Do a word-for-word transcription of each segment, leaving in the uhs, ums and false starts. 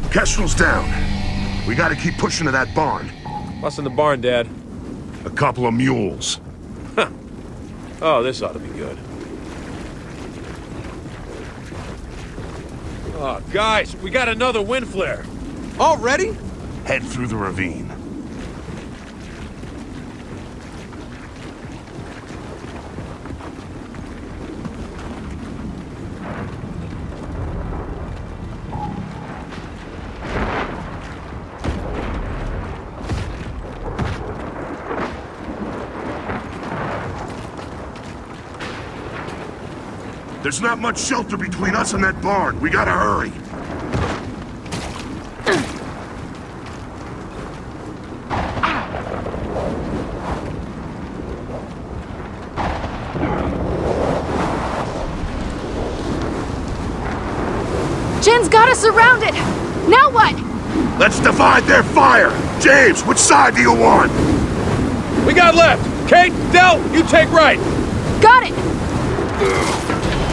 Kestrel's down. We gotta keep pushing to that barn. What's in the barn, Dad? A couple of mules. Huh. Oh, this ought to be good. Oh, guys, we got another wind flare. Already? Head through the ravine. There's not much shelter between us and that barn. We gotta hurry. Jen's got us surrounded! Now what? Let's divide their fire! James, which side do you want? We got left! Kate, Del, you take right! Got it!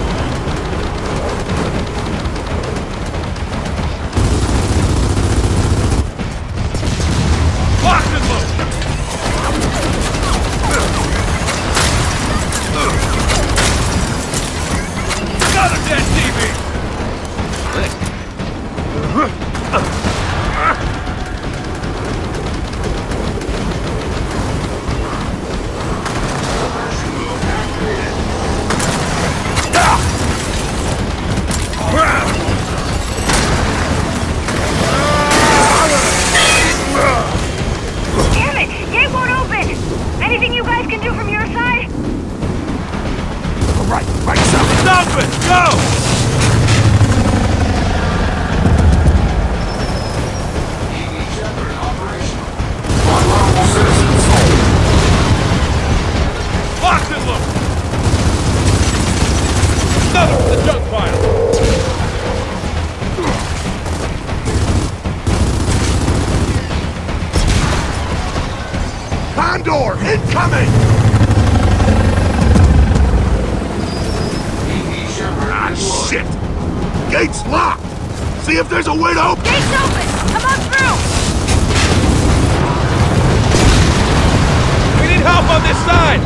Condor, incoming! Ah, shit! Gate's locked! See if there's a way to open- Gate's open! Come on through! We need help on this side!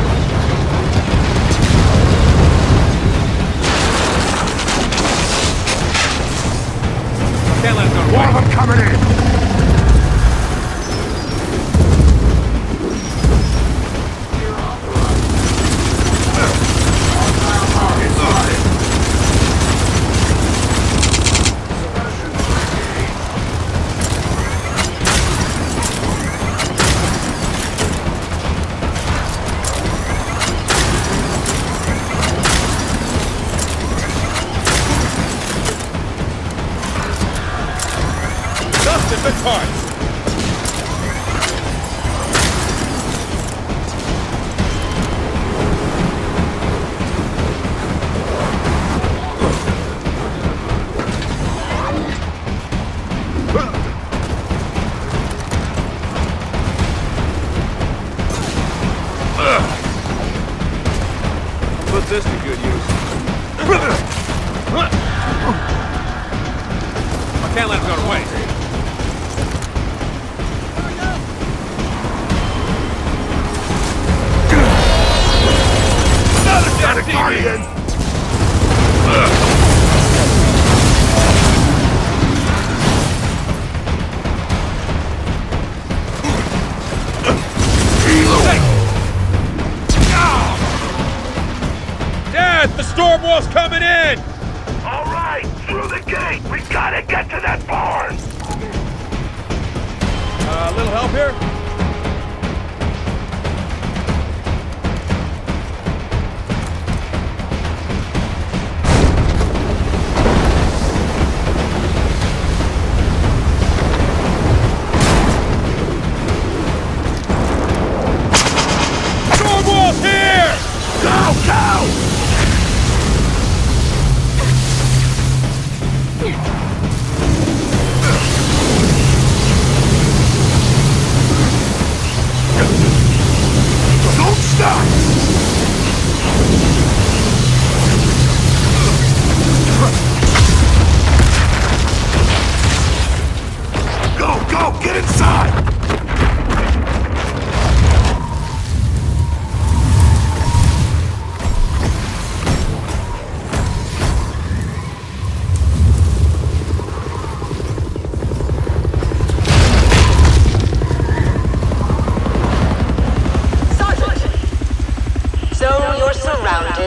Can't let it go to One of them coming in! Good parts. Put this to good use. I can't let it go to waste. Got a guardian! Dad, the storm wall's coming in! All right, through the gate! We gotta get to that barn! A uh, little help here?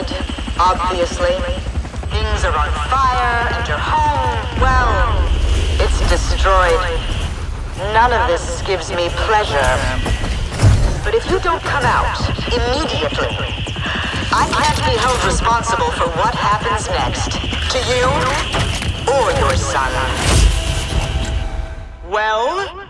it, obviously. Things are on fire, and your home, well, it's destroyed. None of this gives me pleasure. But if you don't come out immediately, I can't be held responsible for what happens next. To you, or your son. Well...